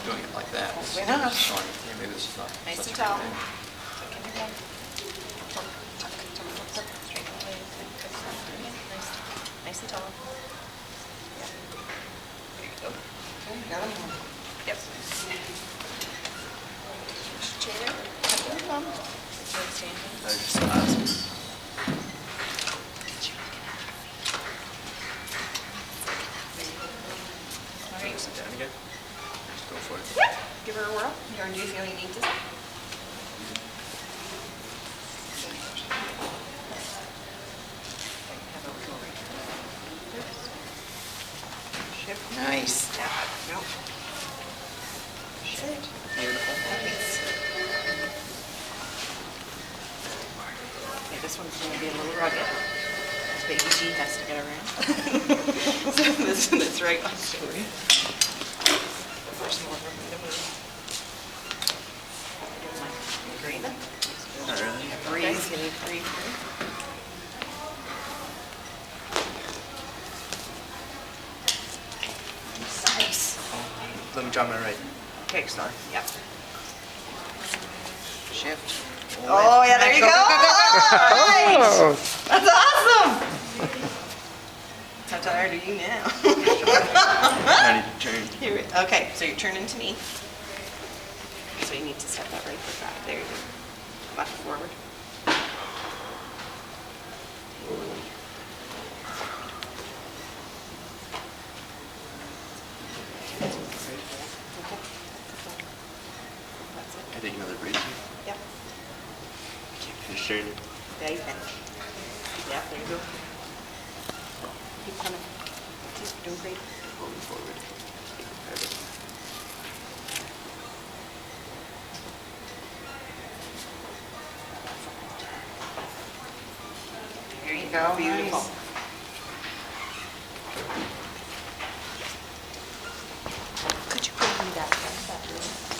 doing it like that. Why not? Showing, maybe this is not Nice such and a tall. good thing. Tuck in your head. Tuck, tuck, tuck, tuck, tuck. Straight away. Good, good. Nice. Nice and tall. Yeah. There you go. Okay, got him. Yep. Chair. Tuck in your thumb. Good standing. I just asked. All right. Sit down again. Just go for it. Yeah. Give her a whirl. Or do you feel you need to? Shift. Nice. Yeah. No. Shift. Beautiful. Nice. Okay, this one's going to be a little rugged. Baby G has to get around. So this right on story. First more for me to move. Breathing. Not really. Breathe. Can you breathe? Nice. Let me drop my right. Okay, Sorry. Yep. Shift. Oh, yeah, there you go. Oh! That's awesome. How tired are you now? I need to turn. Here, okay, so you're turning to me. So you need to set that right foot back. There you go. Left forward. That's it. I take another breathe. Yep. Just turn. Yeah, you can. Yeah, there you go. Keep coming. Keep doing great. Moving forward. Perfect. There you go. Beautiful. Nice. Could you bring me that?